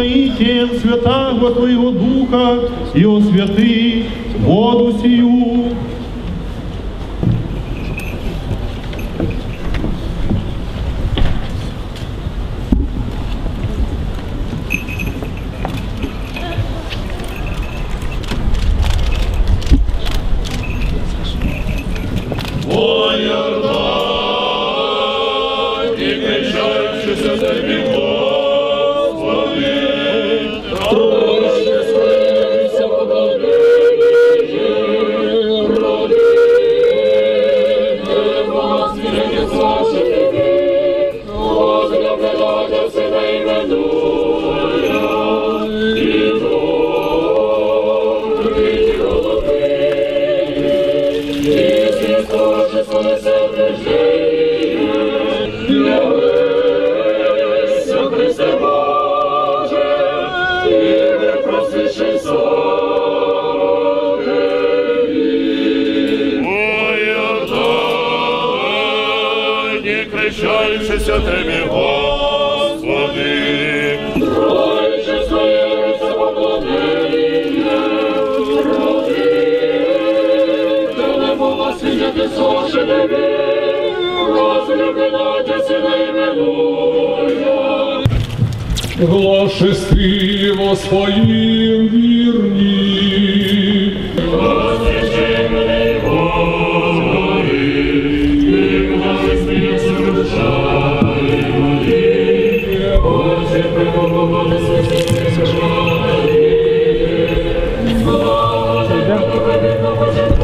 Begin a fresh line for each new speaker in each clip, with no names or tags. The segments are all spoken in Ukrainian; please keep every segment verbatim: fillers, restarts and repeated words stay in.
соитием Святаго Твоего Духа и освяти воду сию.
Крещаючися Тебе, Господи, Тройче своє поклонення, роди, Ти не була свідати соши Тебе, розлюбила Тя Сина іменуя.
Глаше стиво своїм вірні,
Возвещи мене, Господи, і благослови сокрушай мої, Отче, преподобне святі Господи, благослови на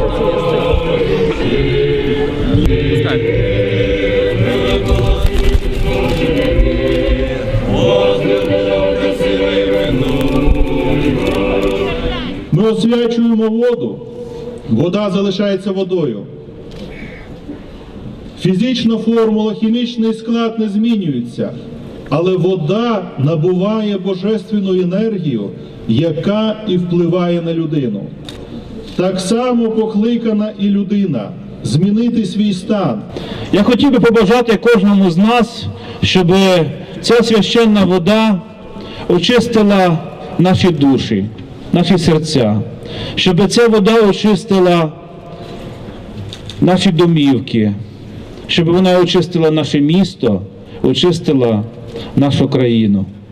Ми освячуємо воду, вода залишається водою. Фізична формула, хімічний склад не змінюється, але вода набуває божественну енергію, яка і впливає на людину. Так само покликана і людина змінити свій стан.
Я хотів би побажати кожному з нас, щоб ця священна вода очистила наші душі, наші серця, щоб ця вода очистила наші домівки, щоб вона очистила наше місто, очистила нашу країну.